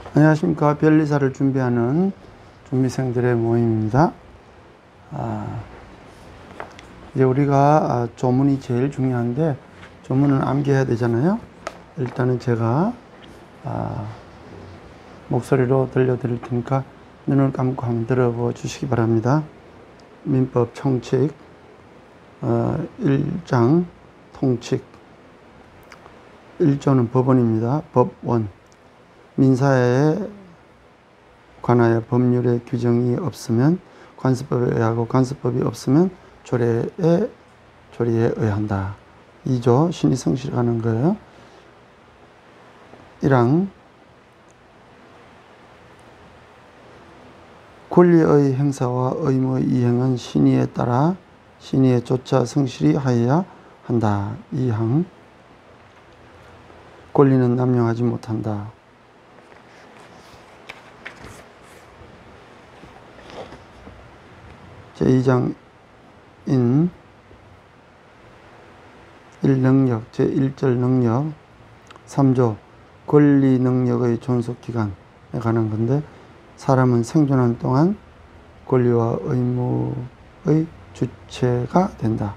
안녕하십니까. 변리사를 준비하는 준비생들의 모임입니다. 이제 우리가 조문이 제일 중요한데 조문은 암기해야 되잖아요. 일단은 제가 목소리로 들려드릴 테니까 눈을 감고 한번 들어보 주시기 바랍니다. 민법 총칙 1장 통칙 1조는 법원입니다. 법원. 민사에 관하여 법률의 규정이 없으면 관습법에 의하고 관습법이 없으면 조리에 의한다. 2조 신의 성실에 관한 거예요. 1항 권리의 행사와 의무의 이행은 신의에 따라 신의에 쫓아 성실히 하여야 한다. 2항 권리는 남용하지 못한다. 제2장인 1능력, 제1절 능력 3조 권리 능력의 존속기간에 관한 건데 사람은 생존하는 동안 권리와 의무의 주체가 된다.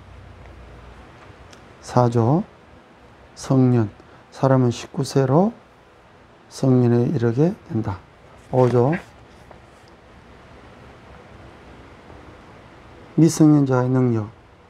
4조 성년, 사람은 19세로 성년에 이르게 된다. 5조 미성년자의 능력,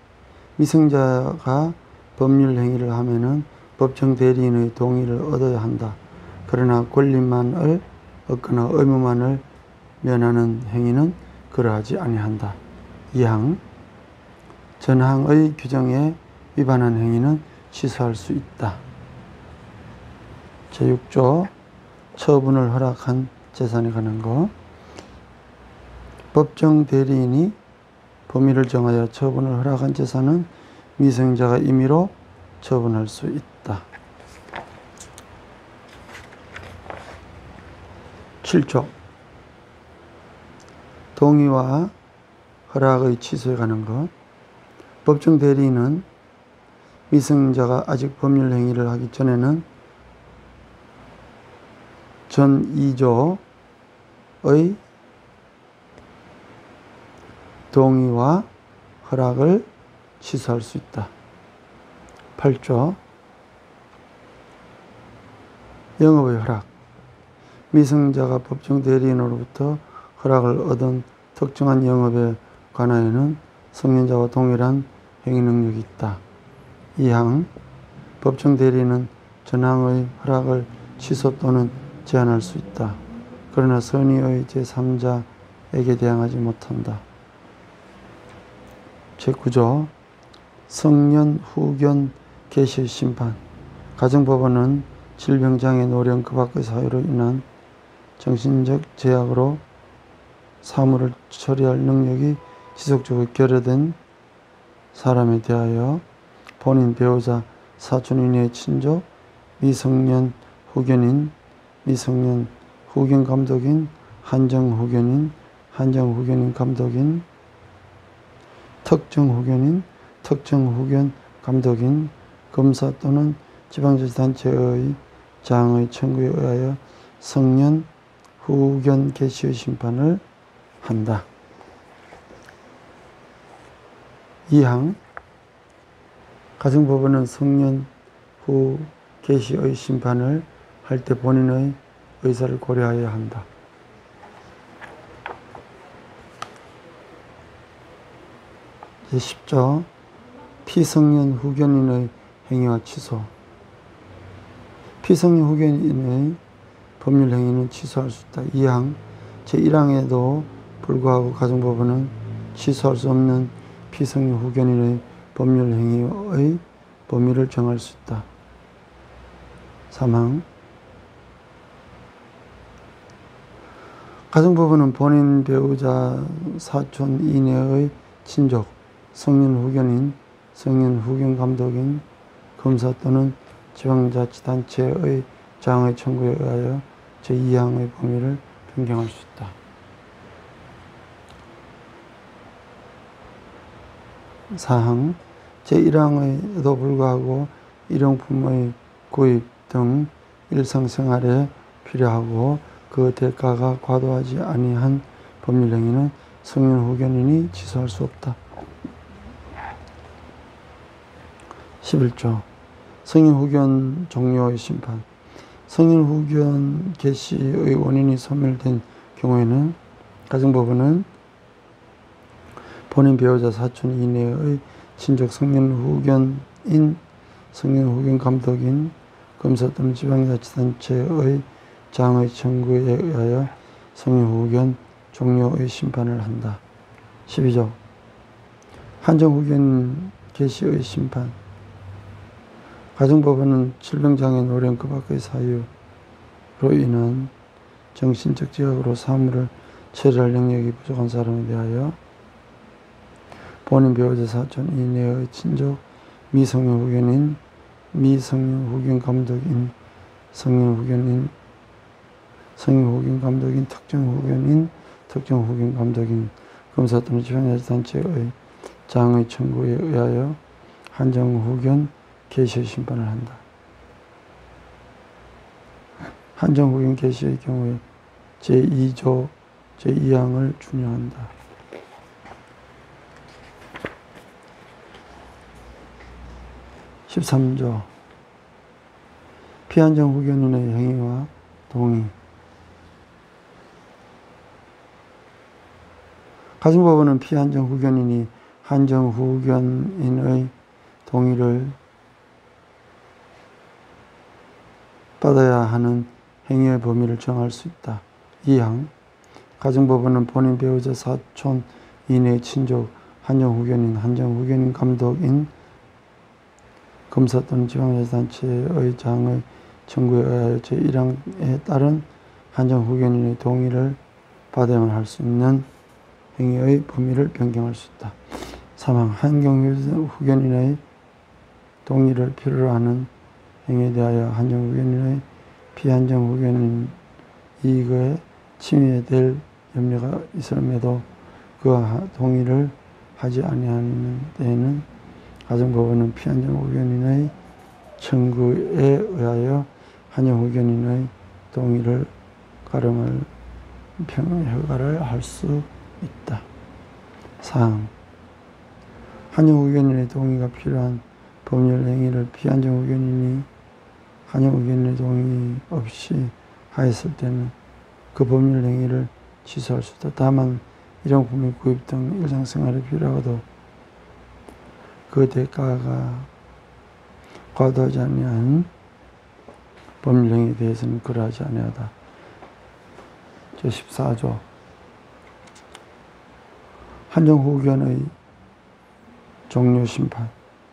미성자가 법률 행위를 하면은 법정 대리인의 동의를 얻어야 한다. 그러나 권리만을 얻거나 의무만을 면하는 행위는 그러하지 아니한다. 2항 전항의 규정에 위반한 행위는 취소할 수 있다. 제6조 처분을 허락한 재산에 관한 거. 법정 대리인이 범위를 정하여 처분을 허락한 재산은 미성자가 임의로 처분할 수 있다. 7조 동의와 허락의 취소에 관한 것. 법정 대리인은 미성자가 아직 법률 행위를 하기 전에는 전 2조의 동의와 허락을 취소할 수 있다. 8조 영업의 허락. 미성자가 법정 대리인으로부터 허락을 얻은 특정한 영업에 관하여는 성년자와 동일한 행위 능력이 있다. 2항 법정 대리인은 전항의 허락을 취소 또는 제한할 수 있다. 그러나 선의의 제3자에게 대항하지 못한다. 제9조 성년 후견 개시 심판. 가정법원은 질병장애 노령 그 밖의 사유로 인한 정신적 제약으로 사무를 처리할 능력이 지속적으로 결여된 사람에 대하여 본인, 배우자, 사촌 이내의 친족, 미성년 후견인, 미성년 후견 감독인, 한정 후견인, 한정 후견인 감독인, 특정 후견인, 특정 후견 감독인, 검사 또는 지방자치단체의 장의 청구에 의하여 성년 후견 개시의 심판을 한다. 2항 가정법원은 성년 후 개시의 심판을 할 때 본인의 의사를 고려해야 한다. 제10조 피성년 후견인의 행위와 취소. 피성년 후견인의 법률 행위는 취소할 수 있다. 2항 제1항에도 불구하고 가정법원은 취소할 수 없는 피성년 후견인의 법률 행위의 범위를 정할 수 있다. 3항 가정법원은 본인, 배우자, 사촌 이내의 친족, 성년 후견인, 성년 후견 감독인, 검사 또는 지방자치단체의 장의 청구에 의하여 제2항의 범위를 변경할 수 있다. 4항 제1항에도 불구하고 일용품의 구입 등 일상생활에 필요하고 그 대가가 과도하지 아니한 법률 행위는 성인 후견인이 취소할 수 없다. 11조 성인 후견 종료의 심판. 성인 후견 개시의 원인이 소멸된 경우에는 가정법원은 본인 배우자 사촌 이내의 친족 성인 후견인, 성인 후견 감독인, 검사 또는 지방자치단체의 장의 청구에 의하여 성인 후견 종료의 심판을 한다. 12조 한정 후견 개시의 심판. 가정법원은 질병장애, 노령, 그 밖의 사유로 인한 정신적 지각으로 사무를 처리할 능력이 부족한 사람에 대하여 본인 배우자 사촌 이내의 친족, 미성년 후견인, 미성년 후견 감독인, 성년 후견인, 성년 후견 감독인, 특정 후견인, 특정 후견 감독인, 검사 또는 지방자치단체의 장의 청구에 의하여 한정 후견 개시의 심판을 한다. 한정 후견 개시의 경우에 제2조 제2항을 준용한다. 13조 피한정 후견인의 행위와 동의. 가정법원은 피한정 후견인이 한정 후견인의 동의를 받아야 하는 행위의 범위를 정할 수 있다. 2항 가정법원은 본인 배우자 사촌 이내의 친족, 한정 후견인, 한정 후견인 감독인, 검사 또는 지방자치단체의 장의 청구에 의하여 제1항에 따른 한정 후견인의 동의를 받아야만 할 수 있는 행위의 범위를 변경할 수 있다. 3항 한정 후견인의 동의를 필요로 하는 행위에 대하여 한정 후견인의 피한정 후견인 이익에 침해될 염려가 있음에도 그 동의를 하지 아니하는 때에는 가정법원은 피한정 후견인의 청구에 의하여 한정 후견인의 동의를 가름할 허가를 할 수 있다. 4항 한정 후견인의 동의가 필요한 법률 행위를 피한정 후견인이 한정 후견인의 동의 없이 하였을 때는 그 법률 행위를 취소할 수 있다. 다만 일용품의 구입 등 일상생활에 필요하고도 그 대가가 과도하지 아니한 법률 행위에 대해서는 그러하지 아니하다. 제14조 한정 후견의 종료 심판.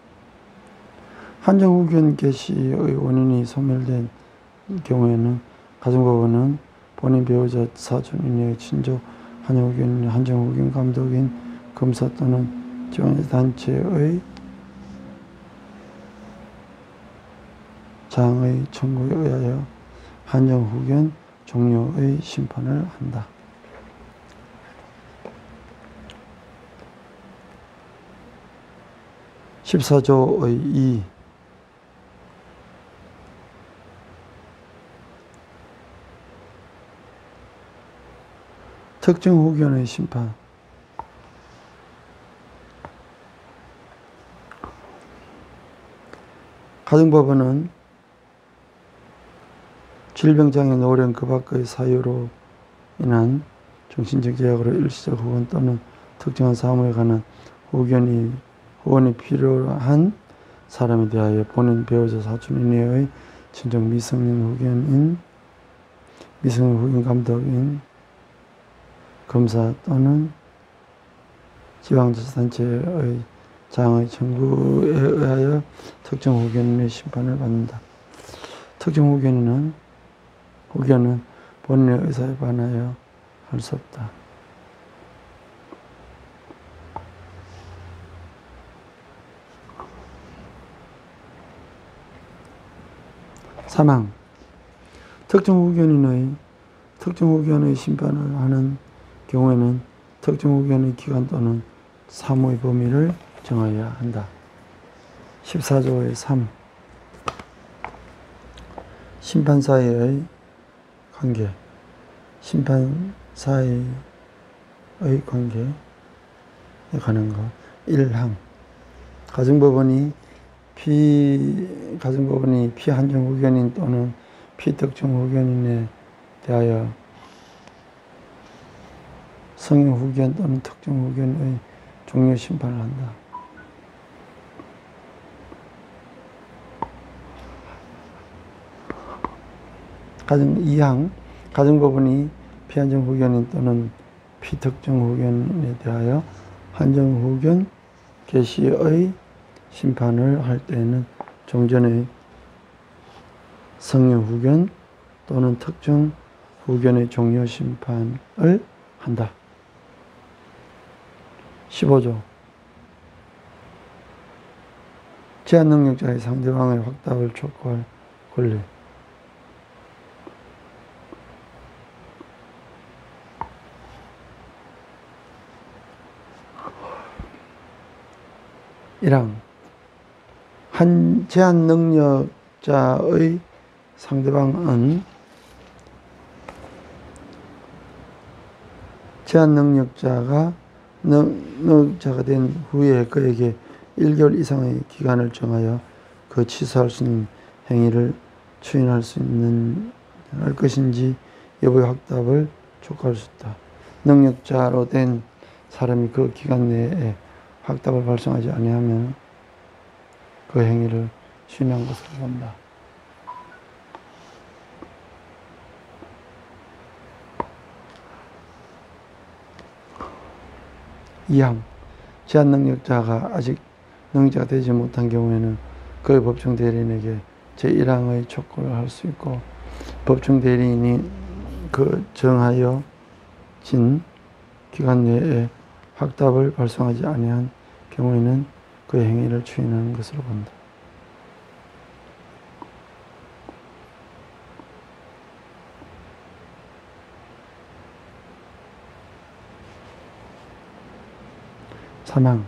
한정 후견 개시의 원인이 소멸된 경우에는 가정법원은 본인 배우자 사촌 이내의 친족, 한정 후견인, 한정 후견 감독인, 검사 또는 지방자치단체의 장의 청구에 의하여 한정 후견 종료의 심판을 한다. 14조의 2 특정 후견의 심판. 가정법원은 질병장애, 노령, 그 밖의 사유로 인한 정신적 제약으로 일시적 후원 또는 특정한 사무에 관한 후원이 필요한 사람에 대하여 본인 배우자 사촌 이내의 친족 미성년 후견인, 미성년 후견 감독인, 검사 또는 지방자치단체의 장의 청구에 의하여 특정 후견인의 심판을 받는다. 특정 후견은 본인의 의사에 반하여 할 수 없다. 사망. 특정 후견의 심판을 하는 경우에는 특정 후견의 기간 또는 사무의 범위를 정해야 한다. 14조의 3 심판사의 관계, 심판 사이의 관계에 관한 것. 1항 가정법원이 피한정 후견인 또는 피특정 후견인에 대하여 성형 후견 또는 특정 후견의 종료 심판을 한다. 가정 2항 가정법원이 피한정 후견인 또는 피특정 후견인에 대하여 한정 후견 개시의 심판을 할 때에는 종전의 성형 후견 또는 특정 후견의 종료 심판을 한다. 15조 제한 능력자의 상대방의 확답을 촉구할 권리. (1항) 한 제한 능력자의 상대방은 제한 능력자가 된 후에 그에게 1개월 이상의 기간을 정하여 그 취소할 수 있는 행위를 추인할 수 있는 할 것인지 여부의 확답을 촉구할 수 있다. 능력자로 된 사람이 그 기간 내에 확답을 발송하지 아니하면 그 행위를 추인한 것으로 본다. (2항) 제한 능력자가 아직 능력자가 되지 못한 경우에는 그의 법정 대리인에게 제1항의 촉구를 할 수 있고, 법정 대리인이 그 정하여 진 기간 내에 확답을 발송하지 아니한 경우에는 그 행위를 추인하는 것으로 본다. (3항)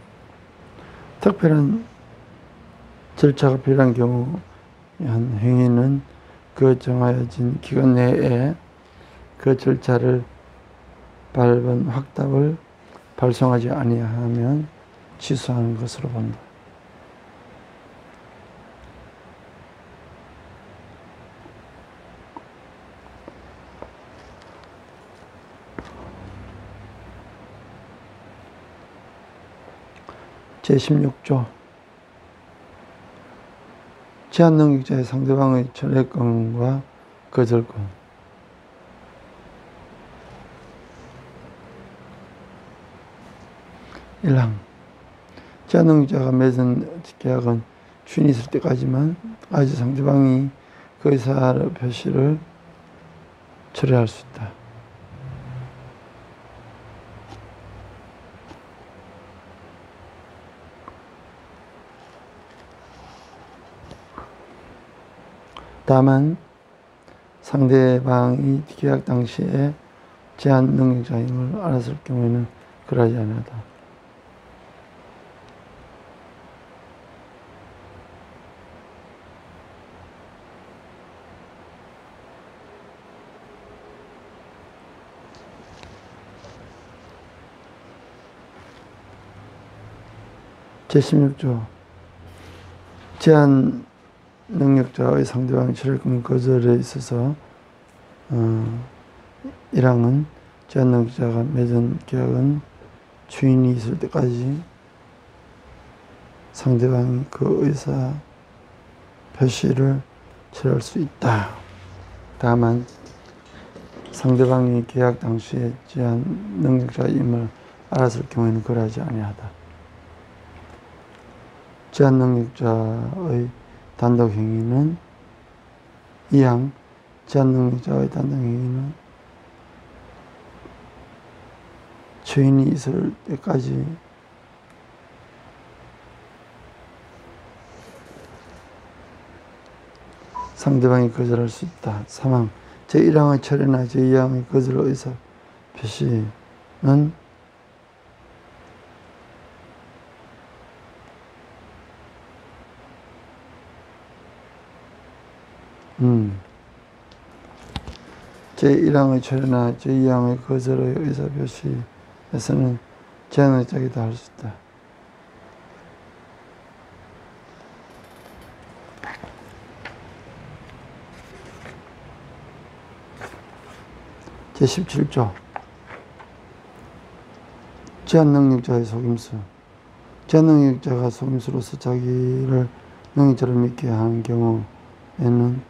특별한 절차가 필요한 경우 한 행위는 그 정하여진 기간 내에 그 절차를 밟은 확답을 발송하지 아니하면 취소하는 것으로 본다. 제16조 제한 능력자의 상대방의 철회권과 거절권. 1항 제한 능력자가 맺은 계약은 추인이 있을 때까지만 아직 상대방이 그 의사 표시를 철회할 수 있다. 다만 상대방이 계약 당시에 제한 능력자임을 알았을 경우에는 그러하지 않았다. 제16조 제한 능력자의 상대방의 철회권 거절에 있어서 1항은 제한 능력자가 맺은 계약은 추인이 있을 때까지 상대방이 그 의사 표시를 철회할 수 있다. 다만 상대방이 계약 당시에 제한 능력자임을 알았을 경우에는 그러하지 아니하다. 제한 능력자의 단독 행위는 2항 제한 능력자의 단독 행위는 추인이 있을 때까지 상대방이 거절할 수 있다. 3항 제1항의 철회나 제2항의 거절 의사 표시는 제1항의 철회나 제2항의 거절의 의사표시에서는 제한의적이다 할 수 있다. 제17조 제한능력자의 속임수. 제한능력자가 속임수로서 자기를 능력자를 믿게 하는 경우에는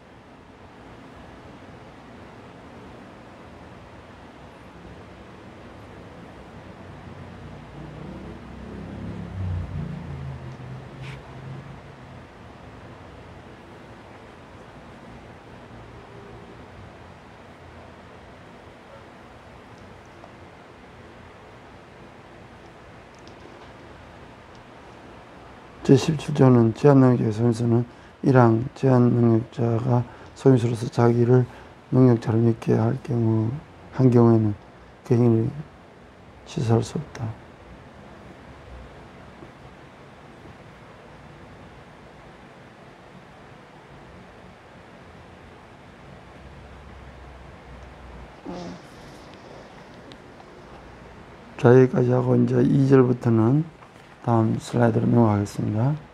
제17조는 제한능력자의 속임수는 1항 제한능력자가 속임수로서 자기를 능력자를 믿게 한 경우에는 그 행위를 취소할 수 없다. 자, 여기까지 하고 이제 2절부터는 다음 슬라이드로 넘어가겠습니다.